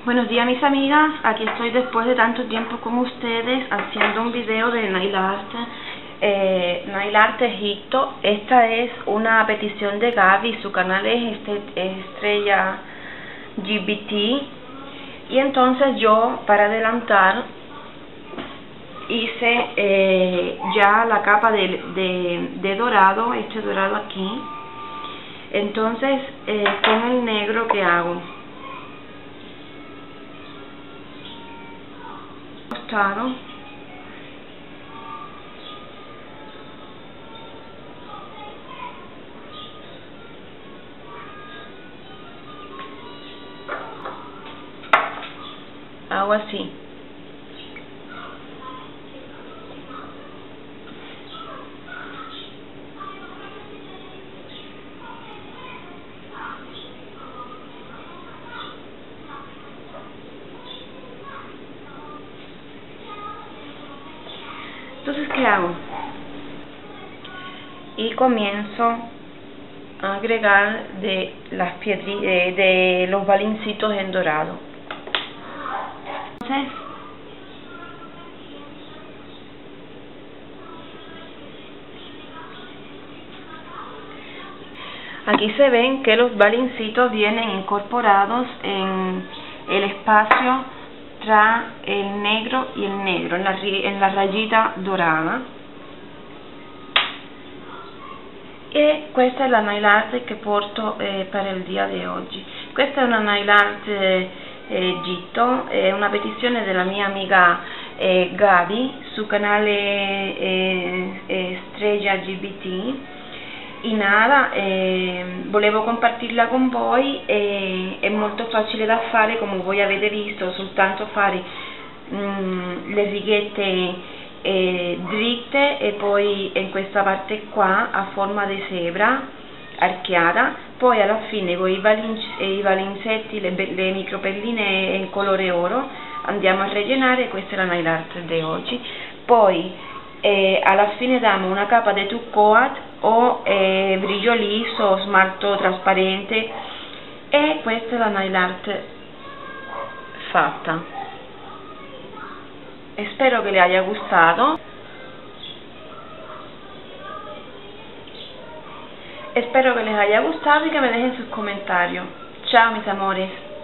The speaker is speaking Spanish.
Buenos días mis amigas, aquí estoy después de tanto tiempo con ustedes haciendo un video de Nail Art Egipto. Esta es una petición de Gaby, su canal es Estrella GBT. Y entonces yo, para adelantar, hice ya la capa de dorado, este dorado aquí. Entonces con el negro que hago, costado, hago así. Entonces, ¿qué hago? Y comienzo a agregar de las piedritas, de los balincitos en dorado. Entonces, aquí se ven que los balincitos vienen incorporados en el espacio tra el negro y el negro, en la rayita dorada. E questa è la nail art che porto per il dia di oggi. Questa è una nail art Egitto, è una petizione della mia amica Gaby su canale Estrella GBT. E nada, volevo compartirla con voi, è molto facile da fare, come voi avete visto, soltanto fare le righette dritte e poi in questa parte qua a forma di zebra archiata, poi alla fine con i valinzetti, le micropelline in colore oro andiamo a rellenare. Questa è la nail art di oggi. Poi alla fine diamo una capa di turquoise o brillo liso o smalto trasparente, e questa è la nail art fatta. E spero che le haya gustado. Espero que les haya gustado y que me dejen sus comentarios. Chao mis amores.